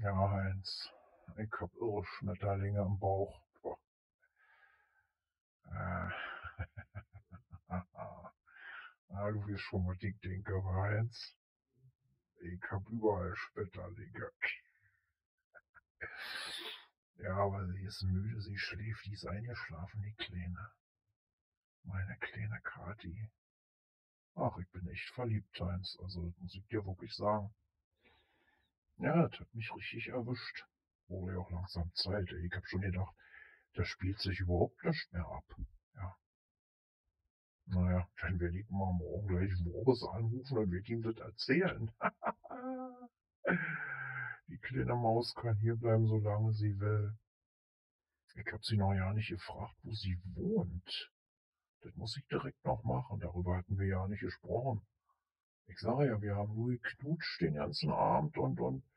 Ja, Heinz, ich hab irre Schmetterlinge im Bauch. Boah. Äh, du weißt schon, was ich denke, Heinz. Ich hab überall Schmetterlinge. Ja, aber sie ist müde, sie schläft, die ist eingeschlafen, die Kleine. Meine kleine Kathi. Ach, ich bin echt verliebt, Heinz. Also, das muss ich dir wirklich sagen. Ja, das hat mich richtig erwischt. Wurde ja auch langsam Zeit. Ich hab schon gedacht, da spielt sich überhaupt nichts mehr ab. Ja. Naja, dann werde ich mal morgen gleich Boris anrufen und werde ihm das erzählen. Die kleine Maus kann hier bleiben, solange sie will. Ich habe sie noch ja nicht gefragt, wo sie wohnt. Das muss ich direkt noch machen. Darüber hatten wir ja nicht gesprochen. Ich sage ja, wir haben nur geknutscht den ganzen Abend und